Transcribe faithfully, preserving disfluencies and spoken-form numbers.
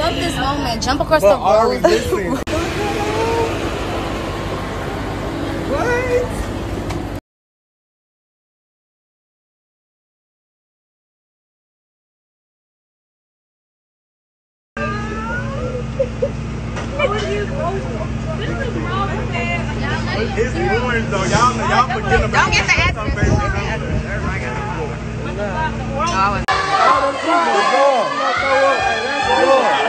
love this moment. Jump across But the Ari, road. listen. What? It's orange though. Y'all, y'all forget about Don't get the address. it.